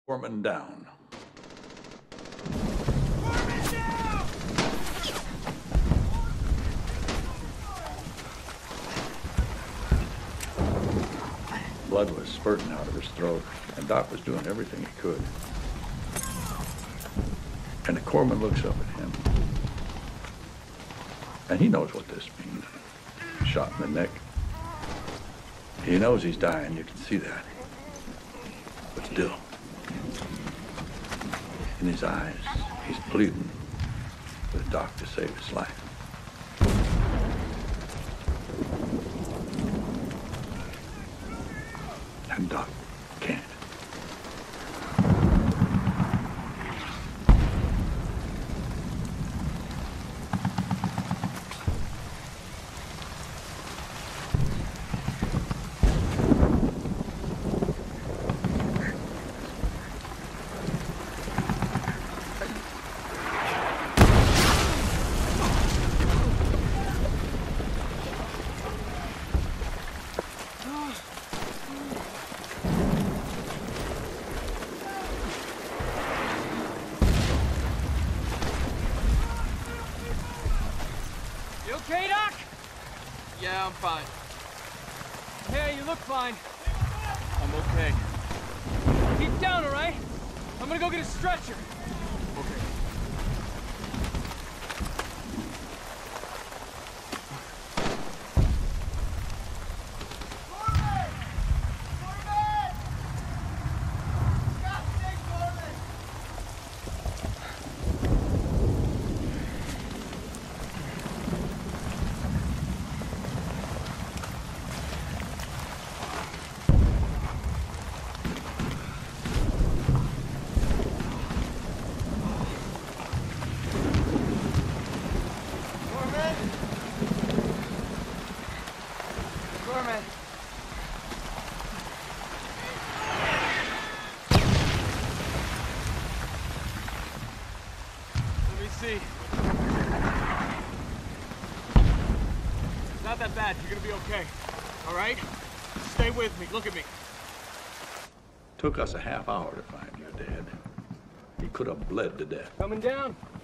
Foreman down. Blood was spurting out of his throat, and Doc was doing everything he could. And the corpsman looks up at him. And he knows what this means. Shot in the neck. He knows he's dying, you can see that. But still, in his eyes, he's pleading with Doc to save his life. And Doc can't. You okay, Doc? Yeah, I'm fine. Yeah, you look fine. I'm okay. Keep down, all right? I'm gonna go get a stretcher. Okay. Foreman. Let me see. Not that bad. You're gonna be okay. All right? Stay with me. Look at me. Took us a half hour to find your dad. He could have bled to death. Coming down.